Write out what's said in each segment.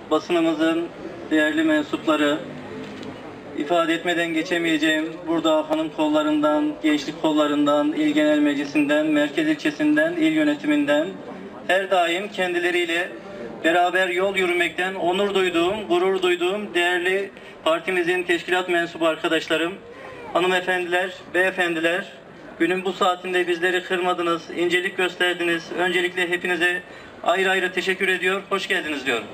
basınımızın değerli mensupları, ifade etmeden geçemeyeceğim burada hanım kollarından, gençlik kollarından, İl Genel Meclisi'nden, merkez ilçesinden, il yönetiminden her daim kendileriyle beraber yol yürümekten onur duyduğum, gurur duyduğum değerli partimizin teşkilat mensubu arkadaşlarım, hanımefendiler, beyefendiler, günün bu saatinde bizleri kırmadınız, incelik gösterdiniz. Öncelikle hepinize ayrı ayrı teşekkür ediyor, hoş geldiniz diyorum.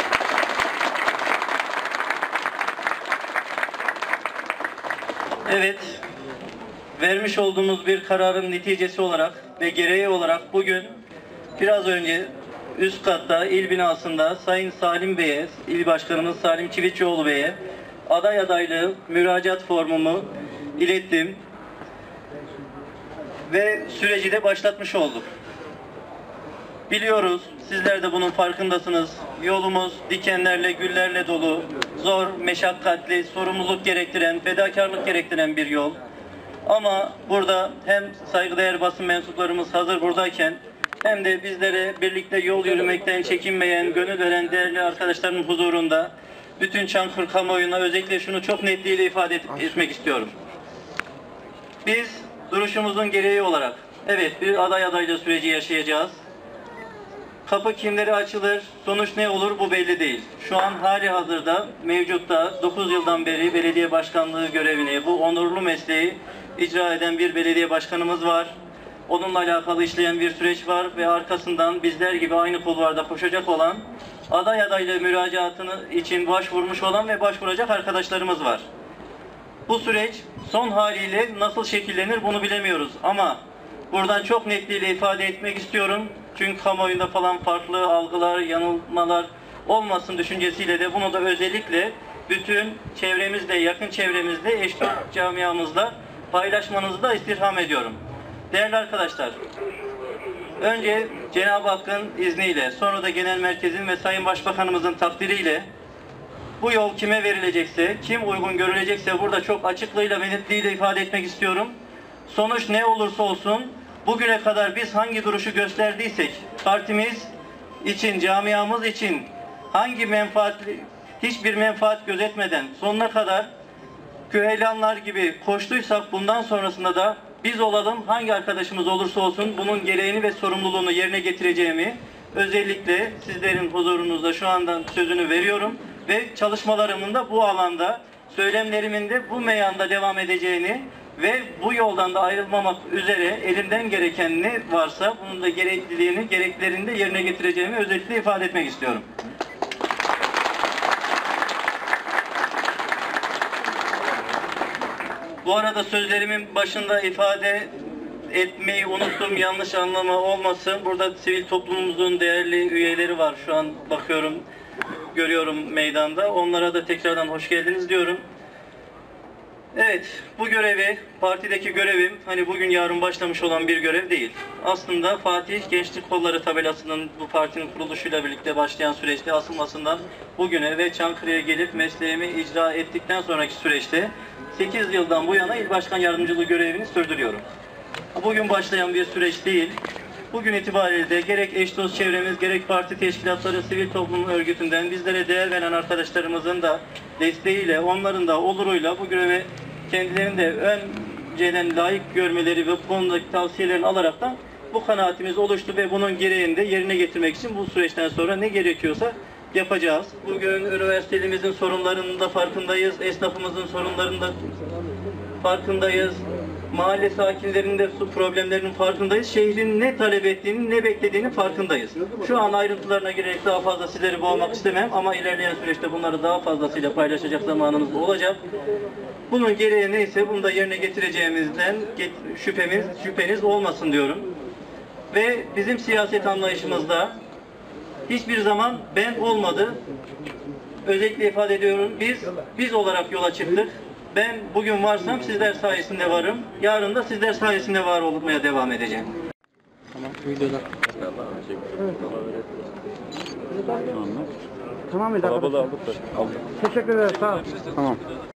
Evet, vermiş olduğumuz bir kararın neticesi olarak ve gereği olarak bugün biraz önce üst katta il binasında Sayın Salim Bey'e, il başkanımız Salim Çivitçioğlu Bey'e aday adaylığı müracaat formumu ilettim ve süreci de başlatmış olduk. Biliyoruz, sizler de bunun farkındasınız. Yolumuz dikenlerle, güllerle dolu, zor, meşakkatli, sorumluluk gerektiren, fedakarlık gerektiren bir yol. Ama burada hem saygıdeğer basın mensuplarımız hazır buradayken hem de bizlere birlikte yol yürümekten çekinmeyen, gönül veren değerli arkadaşlarımın huzurunda bütün Çankırı kamuoyuna özellikle şunu çok netliğiyle ifade etmek istiyorum. Biz duruşumuzun gereği olarak evet bir aday adaylığı süreci yaşayacağız. Kapı kimlere açılır, sonuç ne olur bu belli değil. Şu an hali hazırda mevcutta 9 yıldan beri belediye başkanlığı görevini, bu onurlu mesleği icra eden bir belediye başkanımız var. Onunla alakalı işleyen bir süreç var ve arkasından bizler gibi aynı kulvarda koşacak olan, aday adaylığı müracaatını için başvurmuş olan ve başvuracak arkadaşlarımız var. Bu süreç son haliyle nasıl şekillenir bunu bilemiyoruz ama buradan çok netliğiyle ifade etmek istiyorum. Çünkü kamuoyunda falan farklı algılar, yanılmalar olmasın düşüncesiyle de bunu da özellikle bütün çevremizde, yakın çevremizde, eş dost camiamızda paylaşmanızı da istirham ediyorum. Değerli arkadaşlar, önce Cenab-ı Hakk'ın izniyle, sonra da Genel Merkez'in ve Sayın Başbakanımızın takdiriyle bu yol kime verilecekse, kim uygun görülecekse burada çok açıklığıyla ve netliğiyle ifade etmek istiyorum. Sonuç ne olursa olsun, bugüne kadar biz hangi duruşu gösterdiysek, partimiz için, camiamız için hangi hiçbir menfaat gözetmeden sonuna kadar küheylanlar gibi koştuysak bundan sonrasında da biz olalım, hangi arkadaşımız olursa olsun bunun gereğini ve sorumluluğunu yerine getireceğimi özellikle sizlerin huzurunuzda şu andan sözünü veriyorum ve çalışmalarımın da bu alanda, söylemlerimin de bu meyanda devam edeceğini ve bu yoldan da ayrılmamak üzere elimden gereken ne varsa bunun da gerekliliğini, gereklerini de yerine getireceğimi özellikle ifade etmek istiyorum. Bu arada sözlerimin başında ifade etmeyi unuttum, yanlış anlama olmasın. Burada sivil toplumumuzun değerli üyeleri var. Şu an bakıyorum, görüyorum meydanda. Onlara da tekrardan hoş geldiniz diyorum. Evet, bu görevi, partideki görevim, hani bugün yarın başlamış olan bir görev değil. Aslında Fatih Gençlik Kolları tabelasının bu partinin kuruluşuyla birlikte başlayan süreçte asılmasından bugüne ve Çankırı'ya gelip mesleğimi icra ettikten sonraki süreçte 8 yıldan bu yana il başkan yardımcılığı görevini sürdürüyorum. Bugün başlayan bir süreç değil. Bugün itibariyle de gerek eş dost çevremiz, gerek parti teşkilatları, sivil toplum örgütünden bizlere değer veren arkadaşlarımızın da desteğiyle, onların da oluruyla bu göreve kendilerini de önceden layık görmeleri ve bu konudaki tavsiyelerini alaraktan bu kanaatimiz oluştu ve bunun gereğini de yerine getirmek için bu süreçten sonra ne gerekiyorsa yapacağız. Bugün üniversitemizin sorunlarının da farkındayız, esnafımızın sorunlarının da farkındayız. Mahalle sakinlerinin de su problemlerinin farkındayız. Şehrin ne talep ettiğini, ne beklediğini farkındayız. Şu an ayrıntılarına girerek daha fazla sizleri boğmak istemem ama ilerleyen süreçte bunları daha fazlasıyla paylaşacak zamanımız olacak. Bunun gereği neyse bunu da yerine getireceğimizden şüpheniz olmasın diyorum. Ve bizim siyaset anlayışımızda hiçbir zaman ben olmadı. Özellikle ifade ediyorum. Biz olarak yola çıktık. Ben bugün varsam sizler sayesinde varım. Yarın da sizler sayesinde var olmaya devam edeceğim. Tamam, videoda. Tamam mıydı arkadaşlar? Teşekkür ederim. Sağ ol. Tamam.